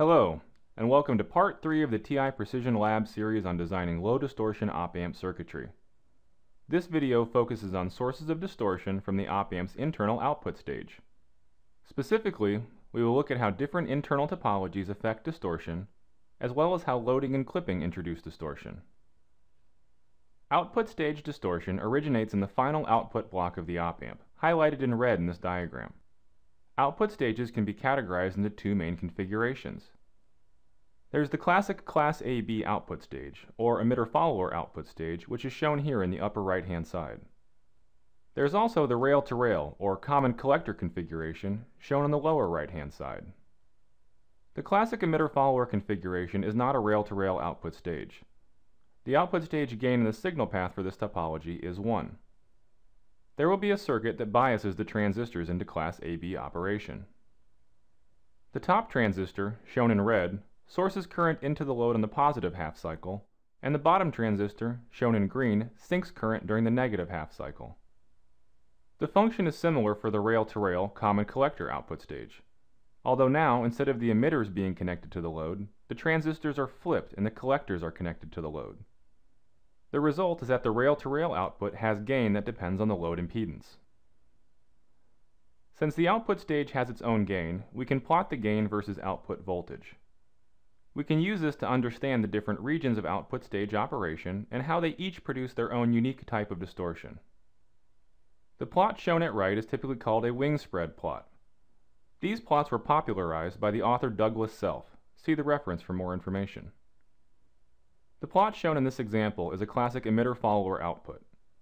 Hello, and welcome to Part 3 of the TI Precision Lab series on designing low distortion op-amp circuitry. This video focuses on sources of distortion from the op-amp's internal output stage. Specifically, we will look at how different internal topologies affect distortion, as well as how loading and clipping introduce distortion. Output stage distortion originates in the final output block of the op-amp, highlighted in red in this diagram. Output stages can be categorized into two main configurations. There's the classic Class AB output stage, or emitter-follower output stage, which is shown here in the upper right-hand side. There's also the rail-to-rail, or common collector configuration, shown on the lower right-hand side. The classic emitter-follower configuration is not a rail-to-rail output stage. The output stage gain in the signal path for this topology is 1. There will be a circuit that biases the transistors into Class AB operation. The top transistor, shown in red, sources current into the load on the positive half cycle, and the bottom transistor, shown in green, sinks current during the negative half cycle. The function is similar for the rail-to-rail common collector output stage, although now, instead of the emitters being connected to the load, the transistors are flipped and the collectors are connected to the load. The result is that the rail-to-rail output has gain that depends on the load impedance. Since the output stage has its own gain, we can plot the gain versus output voltage. We can use this to understand the different regions of output stage operation and how they each produce their own unique type of distortion. The plot shown at right is typically called a wing spread plot. These plots were popularized by the author Douglas Self. See the reference for more information. The plot shown in this example is a classic emitter-follower output.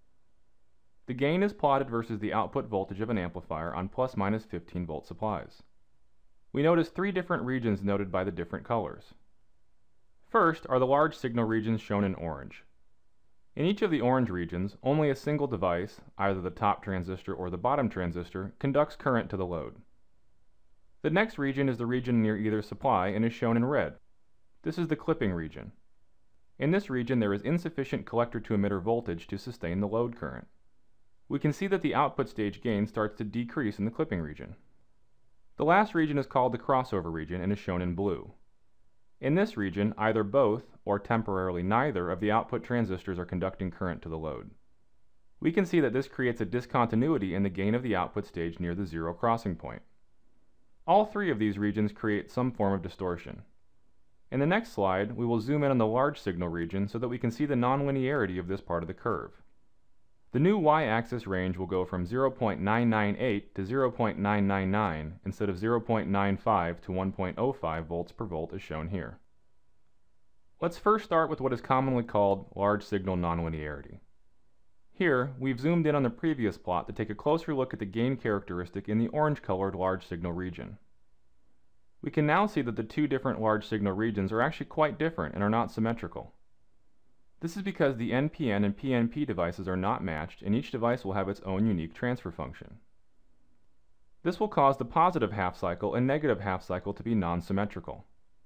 The gain is plotted versus the output voltage of an amplifier on plus-minus 15 volt supplies. We notice three different regions noted by the different colors. First are the large signal regions shown in orange. In each of the orange regions, only a single device, either the top transistor or the bottom transistor, conducts current to the load. The next region is the region near either supply and is shown in red. This is the clipping region. In this region, there is insufficient collector-to-emitter voltage to sustain the load current. We can see that the output stage gain starts to decrease in the clipping region. The last region is called the crossover region and is shown in blue. In this region, either both, or temporarily neither, of the output transistors are conducting current to the load. We can see that this creates a discontinuity in the gain of the output stage near the zero crossing point. All three of these regions create some form of distortion. In the next slide, we will zoom in on the large signal region so that we can see the nonlinearity of this part of the curve. The new y-axis range will go from 0.998 to 0.999 instead of 0.95 to 1.05 volts per volt as shown here. Let's first start with what is commonly called large signal nonlinearity. Here, we've zoomed in on the previous plot to take a closer look at the gain characteristic in the orange-colored large signal region. We can now see that the two different large signal regions are actually quite different and are not symmetrical. This is because the NPN and PNP devices are not matched and each device will have its own unique transfer function. This will cause the positive half cycle and negative half cycle to be non-symmetrical.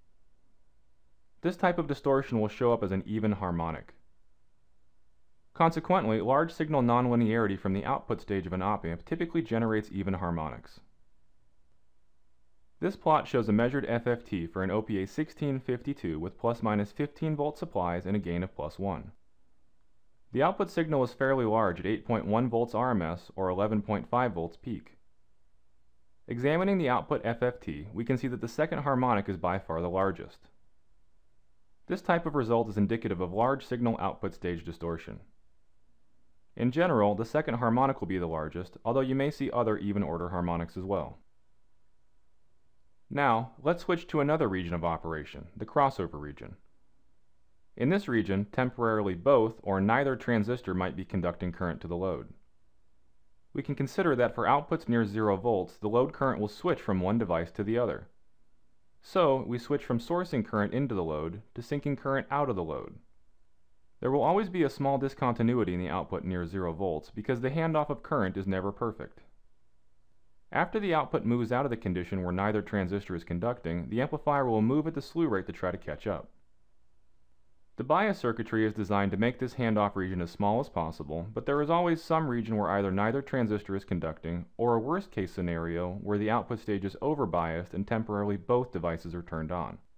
This type of distortion will show up as an even harmonic. Consequently, large signal nonlinearity from the output stage of an op-amp typically generates even harmonics. This plot shows a measured FFT for an OPA 1652 with plus-minus 15 volt supplies and a gain of +1. The output signal is fairly large at 8.1 volts RMS or 11.5 volts peak. Examining the output FFT, we can see that the second harmonic is by far the largest. This type of result is indicative of large signal output stage distortion. In general, the second harmonic will be the largest, although you may see other even order harmonics as well. Now, let's switch to another region of operation, the crossover region. In this region, temporarily both or neither transistor might be conducting current to the load. We can consider that for outputs near 0 volts, the load current will switch from one device to the other. So, we switch from sourcing current into the load to sinking current out of the load. There will always be a small discontinuity in the output near 0 volts because the handoff of current is never perfect. After the output moves out of the condition where neither transistor is conducting, the amplifier will move at the slew rate to try to catch up. The bias circuitry is designed to make this handoff region as small as possible, but there is always some region where either neither transistor is conducting, or a worst case scenario where the output stage is over-biased and temporarily both devices are turned on.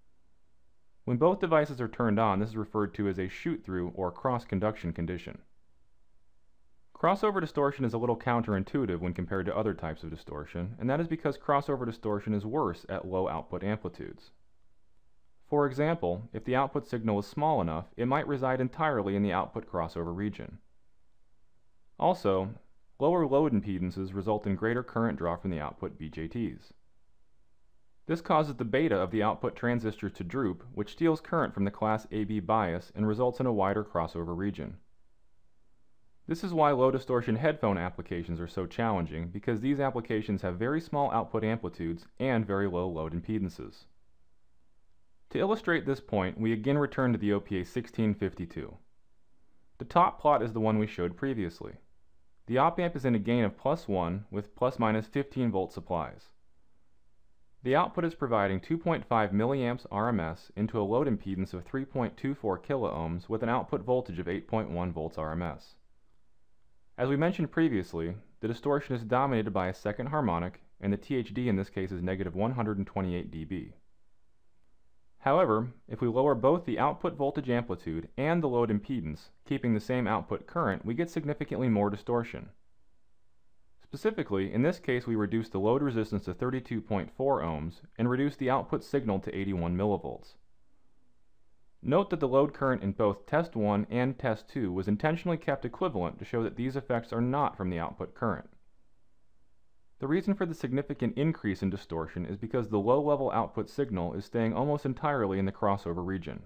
When both devices are turned on, this is referred to as a shoot-through or cross-conduction condition. Crossover distortion is a little counterintuitive when compared to other types of distortion, and that is because crossover distortion is worse at low output amplitudes. For example, if the output signal is small enough, it might reside entirely in the output crossover region. Also, lower load impedances result in greater current draw from the output BJTs. This causes the beta of the output transistor to droop, which steals current from the class AB bias and results in a wider crossover region. This is why low distortion headphone applications are so challenging, because these applications have very small output amplitudes and very low load impedances. To illustrate this point, we again return to the OPA 1652. The top plot is the one we showed previously. The op-amp is in a gain of +1 with ± 15 volt supplies. The output is providing 2.5 milliamps RMS into a load impedance of 3.24 kiloohms with an output voltage of 8.1 volts RMS. As we mentioned previously, the distortion is dominated by a second harmonic, and the THD in this case is -128 dB. However, if we lower both the output voltage amplitude and the load impedance, keeping the same output current, we get significantly more distortion. Specifically, in this case we reduce the load resistance to 32.4 ohms and reduce the output signal to 81 millivolts. Note that the load current in both test 1 and test 2 was intentionally kept equivalent to show that these effects are not from the output current. The reason for the significant increase in distortion is because the low-level output signal is staying almost entirely in the crossover region.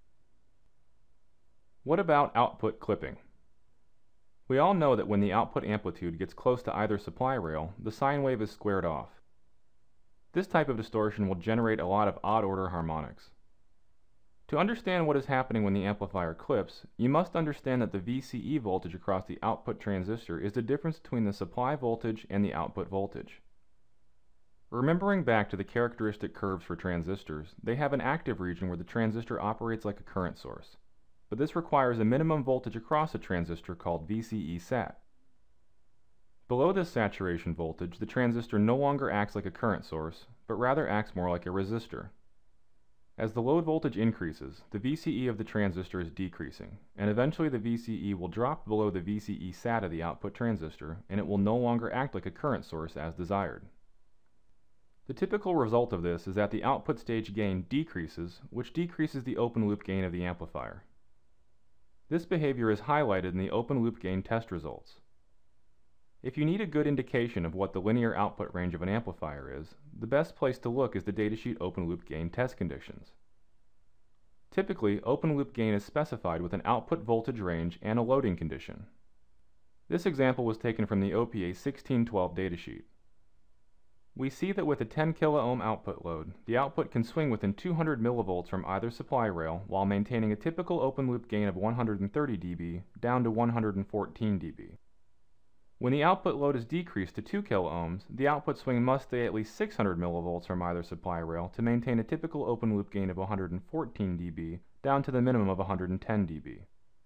What about output clipping? We all know that when the output amplitude gets close to either supply rail, the sine wave is squared off. This type of distortion will generate a lot of odd-order harmonics. To understand what is happening when the amplifier clips, you must understand that the VCE voltage across the output transistor is the difference between the supply voltage and the output voltage. Remembering back to the characteristic curves for transistors, they have an active region where the transistor operates like a current source, but this requires a minimum voltage across a transistor called VCE sat. Below this saturation voltage, the transistor no longer acts like a current source, but rather acts more like a resistor. As the load voltage increases, the VCE of the transistor is decreasing, and eventually the VCE will drop below the VCE sat of the output transistor, and it will no longer act like a current source as desired. The typical result of this is that the output stage gain decreases, which decreases the open loop gain of the amplifier. This behavior is highlighted in the open loop gain test results. If you need a good indication of what the linear output range of an amplifier is, the best place to look is the datasheet open loop gain test conditions. Typically, open loop gain is specified with an output voltage range and a loading condition. This example was taken from the OPA 1612 datasheet. We see that with a 10 kiloohm output load, the output can swing within 200 millivolts from either supply rail while maintaining a typical open loop gain of 130 dB down to 114 dB. When the output load is decreased to 2 kiloohms, the output swing must stay at least 600 millivolts from either supply rail to maintain a typical open loop gain of 114 dB down to the minimum of 110 dB.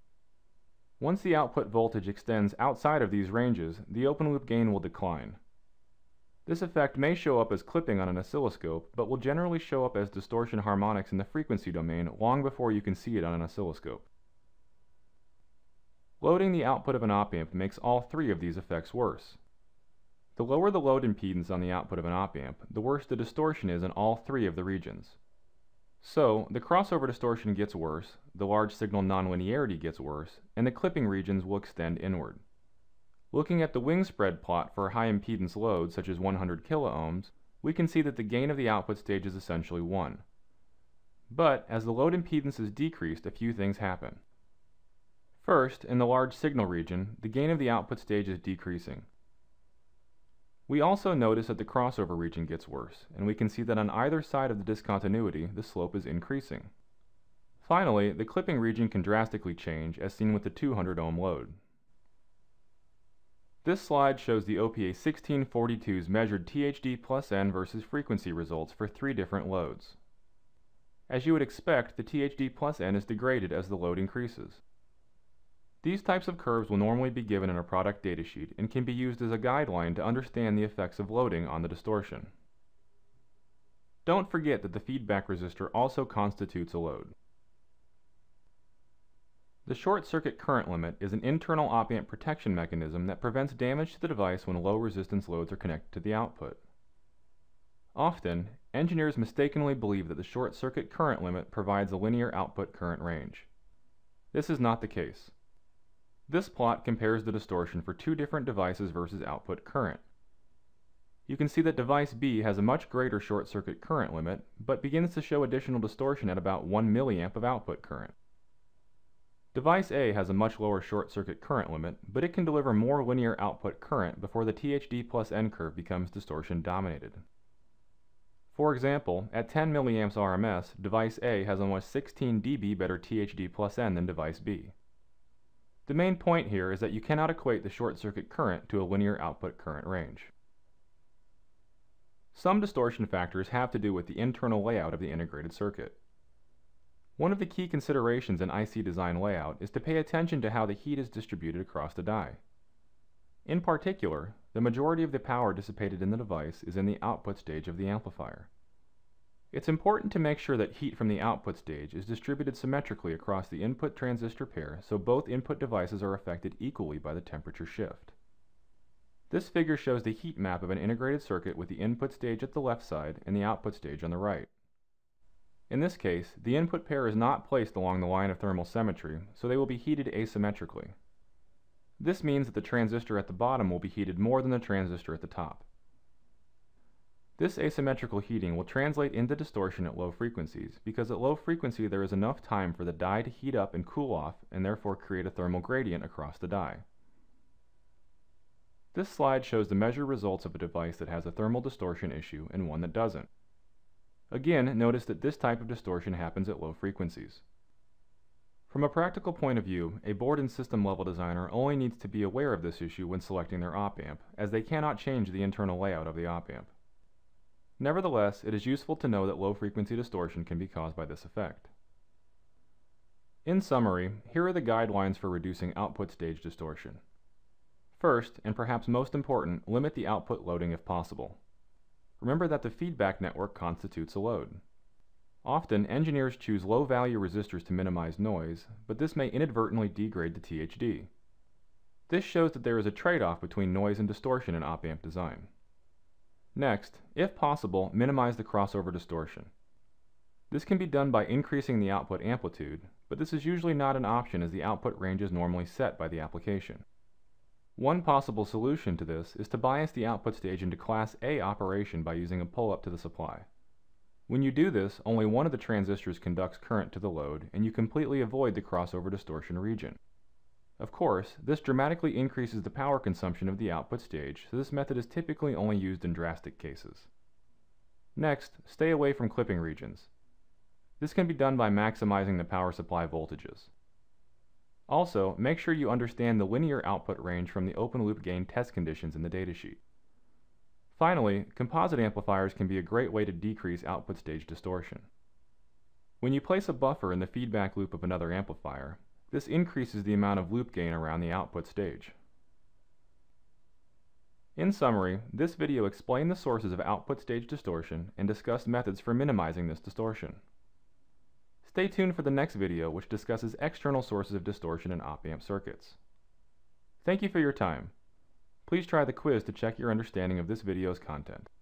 Once the output voltage extends outside of these ranges, the open loop gain will decline. This effect may show up as clipping on an oscilloscope, but will generally show up as distortion harmonics in the frequency domain long before you can see it on an oscilloscope. Loading the output of an op-amp makes all three of these effects worse. The lower the load impedance on the output of an op-amp, the worse the distortion is in all three of the regions. So, the crossover distortion gets worse, the large signal nonlinearity gets worse, and the clipping regions will extend inward. Looking at the wing spread plot for a high impedance load such as 100 kiloohms, we can see that the gain of the output stage is essentially 1. But, as the load impedance is decreased, a few things happen. First, in the large signal region, the gain of the output stage is decreasing. We also notice that the crossover region gets worse, and we can see that on either side of the discontinuity, the slope is increasing. Finally, the clipping region can drastically change, as seen with the 200 ohm load. This slide shows the OPA 1642's measured THD+N versus frequency results for 3 different loads. As you would expect, the THD+N is degraded as the load increases. These types of curves will normally be given in a product datasheet and can be used as a guideline to understand the effects of loading on the distortion. Don't forget that the feedback resistor also constitutes a load. The short circuit current limit is an internal op-amp protection mechanism that prevents damage to the device when low resistance loads are connected to the output. Often, engineers mistakenly believe that the short circuit current limit provides a linear output current range. This is not the case. This plot compares the distortion for two different devices versus output current. You can see that device B has a much greater short circuit current limit, but begins to show additional distortion at about 1 milliamp of output current. Device A has a much lower short circuit current limit, but it can deliver more linear output current before the THD+N curve becomes distortion dominated. For example, at 10 milliamps RMS, device A has almost 16 dB better THD+N than device B. The main point here is that you cannot equate the short circuit current to a linear output current range. Some distortion factors have to do with the internal layout of the integrated circuit. One of the key considerations in IC design layout is to pay attention to how the heat is distributed across the die. In particular, the majority of the power dissipated in the device is in the output stage of the amplifier. It's important to make sure that heat from the output stage is distributed symmetrically across the input transistor pair so both input devices are affected equally by the temperature shift. This figure shows the heat map of an integrated circuit with the input stage at the left side and the output stage on the right. In this case, the input pair is not placed along the line of thermal symmetry, so they will be heated asymmetrically. This means that the transistor at the bottom will be heated more than the transistor at the top. This asymmetrical heating will translate into distortion at low frequencies, because at low frequency there is enough time for the die to heat up and cool off and therefore create a thermal gradient across the die. This slide shows the measured results of a device that has a thermal distortion issue and one that doesn't. Again, notice that this type of distortion happens at low frequencies. From a practical point of view, a board and system level designer only needs to be aware of this issue when selecting their op-amp, as they cannot change the internal layout of the op-amp. Nevertheless, it is useful to know that low frequency distortion can be caused by this effect. In summary, here are the guidelines for reducing output stage distortion. First, and perhaps most important, limit the output loading if possible. Remember that the feedback network constitutes a load. Often, engineers choose low-value resistors to minimize noise, but this may inadvertently degrade the THD. This shows that there is a trade-off between noise and distortion in op-amp design. Next, if possible, minimize the crossover distortion. This can be done by increasing the output amplitude, but this is usually not an option as the output range is normally set by the application. One possible solution to this is to bias the output stage into Class A operation by using a pull-up to the supply. When you do this, only one of the transistors conducts current to the load, and you completely avoid the crossover distortion region. Of course, this dramatically increases the power consumption of the output stage, so this method is typically only used in drastic cases. Next, stay away from clipping regions. This can be done by maximizing the power supply voltages. Also, make sure you understand the linear output range from the open loop gain test conditions in the datasheet. Finally, composite amplifiers can be a great way to decrease output stage distortion. When you place a buffer in the feedback loop of another amplifier, this increases the amount of loop gain around the output stage. In summary, this video explained the sources of output stage distortion and discussed methods for minimizing this distortion. Stay tuned for the next video, which discusses external sources of distortion in op-amp circuits. Thank you for your time. Please try the quiz to check your understanding of this video's content.